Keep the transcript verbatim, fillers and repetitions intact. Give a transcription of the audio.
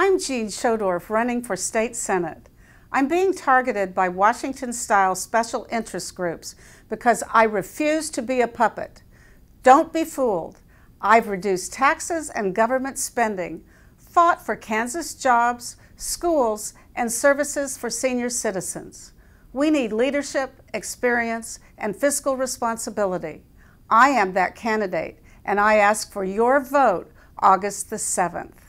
I'm Jean Schodorf, running for state senate. I'm being targeted by Washington-style special interest groups because I refuse to be a puppet. Don't be fooled. I've reduced taxes and government spending, fought for Kansas jobs, schools, and services for senior citizens. We need leadership, experience, and fiscal responsibility. I am that candidate, and I ask for your vote August the seventh.